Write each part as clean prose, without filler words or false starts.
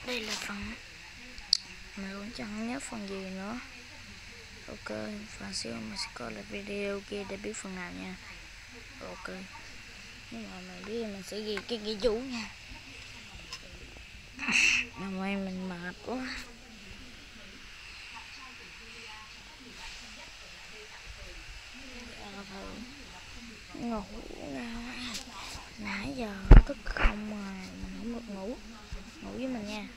Đây là phần mình cũng chẳng nhớ phần gì nữa. Ok, phần xíu mình sẽ coi lại video kia để biết phần nào nha. Ok, nhưng mà mình biết mình sẽ ghi cái ghi chú nha. Năm nay mình mệt quá. Ngủ nãy giờ thức không mà mình không được ngủ. Ngủ với mình nha.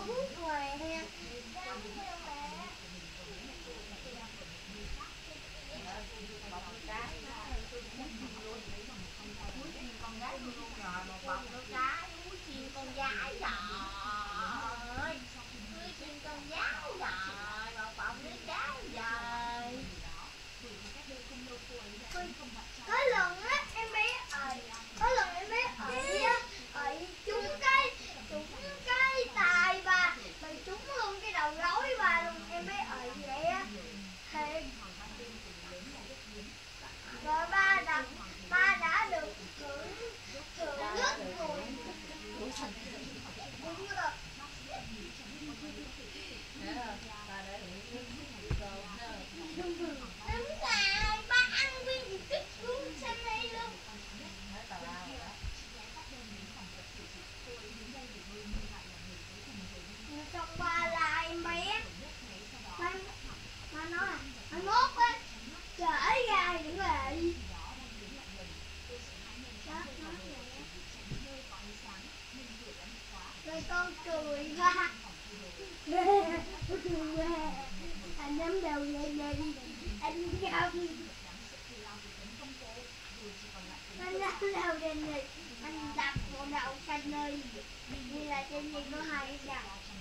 hút ngoài ha. Con gái luôn luôn rồi, một bọc nước trái, muối chiên con gái rồi, muối chiên con gái rồi, một bọc nước trái rồi. Có lần á em bé có lần em bé ở trúng cái tài bà trúng luôn cái đầu gối bà luôn, em bé vậy á. Thì rồi ba đã được thưởng nước rồi. Đúng rồi. Đúng rồi, ba ăn nguyên một kích luôn xanh này luôn. Xong ba là em bé ba nói mai mốt á kể ra những người đó nói vậy rồi con cười ha. Anh nắm đầu lên đây anh không, anh nắm đầu lên đây anh đập vào đầu xanh ơi, như là trên gì có hai cái đầu.